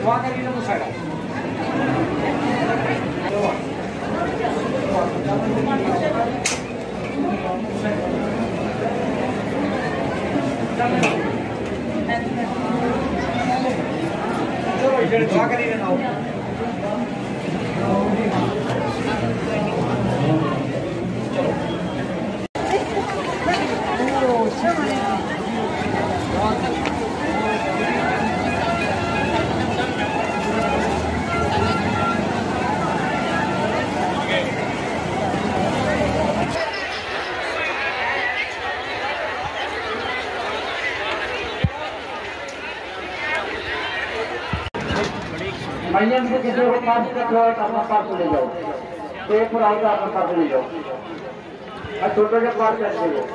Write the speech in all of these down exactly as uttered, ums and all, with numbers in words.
भाइयों से किसी को पास रखो अपना पास ले जाओ, एक पर आओ अपना पास ले जाओ, और छोटे के पास कैसे हो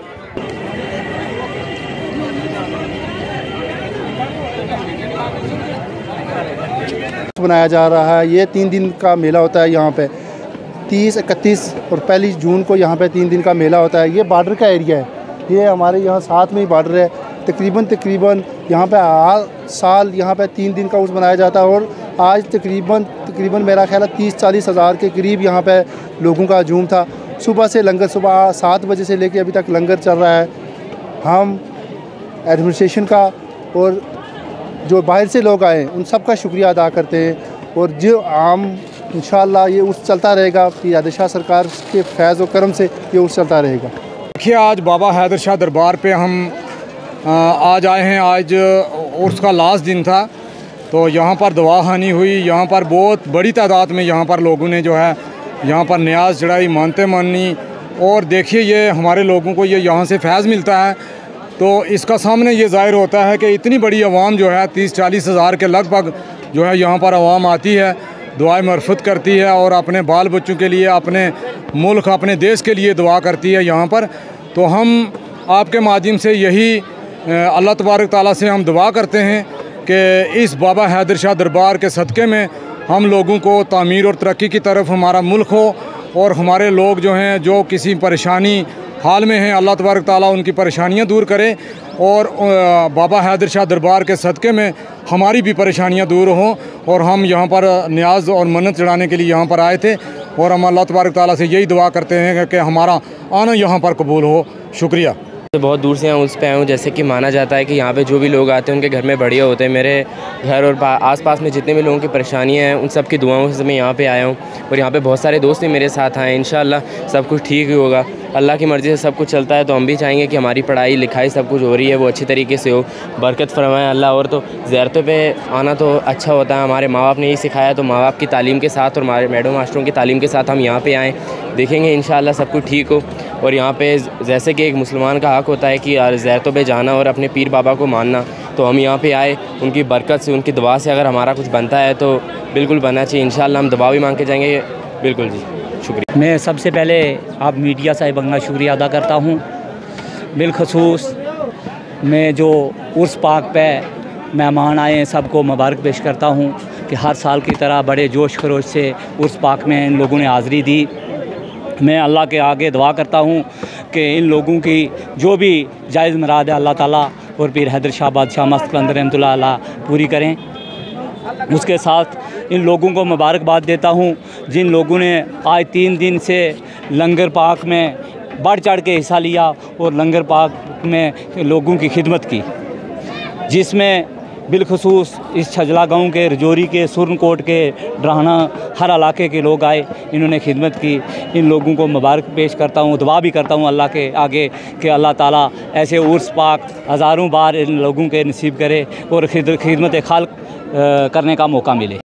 बनाया जा रहा है। ये तीन दिन का मेला होता है यहाँ पे, तीस इकतीस और पहली जून को यहाँ पे तीन दिन का मेला होता है। ये बॉर्डर का एरिया है, ये हमारे यहाँ साथ में ही बॉर्डर है। तकरीबन तकरीबन यहाँ पे हर साल यहाँ पे तीन दिन का उर्स बनाया जाता है और आज तकरीबन तकरीबन मेरा ख्याल है तीस चालीस हज़ार के करीब यहाँ पे लोगों का हजूम था। सुबह से लंगर, सुबह सात बजे से लेके अभी तक लंगर चल रहा है। हम एडमिनिस्ट्रेशन का और जो बाहर से लोग आए उन सब का शुक्रिया अदा करते हैं और जो आम इंशाअल्लाह ये उर्स चलता रहेगा। पीर शाह सरकार के फैज़ व करम से ये उर्स चलता रहेगा। देखिए, आज बाबा हैदर शाह दरबार पे हम आ, आज आए हैं। आज उर्स का लास्ट दिन था, तो यहाँ पर दुआ खानी हुई। यहाँ पर बहुत बड़ी तादाद में यहाँ पर लोगों ने जो है यहाँ पर न्याज चढ़ाई, मानते मानी। और देखिए, ये हमारे लोगों को ये यहाँ से फैज़ मिलता है, तो इसका सामने ये ज़ाहिर होता है कि इतनी बड़ी आवाम जो है तीस चालीस हज़ार के लगभग जो है यहाँ पर आवाम आती है, दुआएं मरफत करती है और अपने बाल बच्चों के लिए, अपने मुल्क, अपने देश के लिए दुआ करती है यहाँ पर। तो हम आपके माध्यम से यही अल्लाह तबारक ताला से हम दुआ करते हैं कि इस बाबा हैदर शाह दरबार के सदक़े में हम लोगों को तामीर और तरक्की की तरफ हमारा मुल्क हो और हमारे लोग जो हैं जो किसी परेशानी हाल में हैं, अल्लाह तबारक ताला उनकी परेशानियां दूर करे और बाबा हैदर शाह दरबार के सदक़े में हमारी भी परेशानियां दूर हों। और हम यहाँ पर न्याज और मन्नत चढ़ाने के लिए यहाँ पर आए थे और हम अल्लाह तबारक ताला से यही दुआ करते हैं कि हमारा आना यहाँ पर कबूल हो। शुक्रिया। बहुत दूर से यहाँ उस पे आया हूँ। जैसे कि माना जाता है कि यहाँ पे जो भी लोग आते हैं उनके घर में बढ़िया होते हैं। मेरे घर और आसपास में जितने भी लोगों की परेशानियाँ हैं उन सब की दुआओं से मैं यहाँ पे आया हूँ और यहाँ पे बहुत सारे दोस्त भी मेरे साथ आए हैं। इंशाअल्लाह सब कुछ ठीक ही होगा। अल्लाह की मर्ज़ी से सब कुछ चलता है, तो हम भी चाहेंगे कि हमारी पढ़ाई लिखाई सब कुछ हो रही है वो अच्छी तरीके से हो, बरकत फरमाए अल्लाह। और तो ज़ियारतों पे आना तो अच्छा होता है, हमारे माँ बाप ने यही सिखाया, तो माँ बाप की तालीम के साथ और हमारे मैडम मास्टरों की तालीम के साथ हम यहाँ पे आएँ। देखेंगे इंशाअल्लाह सब कुछ ठीक हो। और यहाँ पे जैसे कि एक मुसलमान का हक़ होता है कि ज़ियारतों पे जाना और अपने पीर बाबा को मानना, तो हम यहाँ पे आए उनकी बरकत से, उनकी दुआ से अगर हमारा कुछ बनता है तो बिल्कुल बनना चाहिए। इंशाअल्लाह हम दुआ भी मांग के जाएंगे। बिल्कुल जी, शुक्रिया। मैं सबसे पहले आप मीडिया साहिबान का शुक्रिया अदा करता हूँ। बिलखसूस मैं जो उर्स पाक पे मेहमान आए हैं सबको मुबारक पेश करता हूँ कि हर साल की तरह बड़े जोश खरोश से उर्स पाक में इन लोगों ने हाज़िरी दी। मैं अल्लाह के आगे दुआ करता हूँ कि इन लोगों की जो भी जायज़ मुराद है अल्लाह ताला और पीर हैदर शाह बादशाह मस्त कलंदर रहमतुल्लाह अलैह पूरी करें। उसके साथ इन लोगों को मुबारकबाद देता हूँ जिन लोगों ने आज तीन दिन से लंगर पाक में बढ़ चढ़ के हिस्सा लिया और लंगर पाक में लोगों की खिदमत की, जिसमें बिलखसूस इस छजला गांव के, रजौरी के, सुरनकोट के, डराना हर इलाके के लोग आए, इन्होंने खिदमत की। इन लोगों को मुबारक पेश करता हूँ, दुआ भी करता हूँ अल्लाह के आगे कि अल्लाह ताला ऐसे उर्स पाक हज़ारों बार इन लोगों के नसीब करे और खिदमत खाल्क करने का मौका मिले।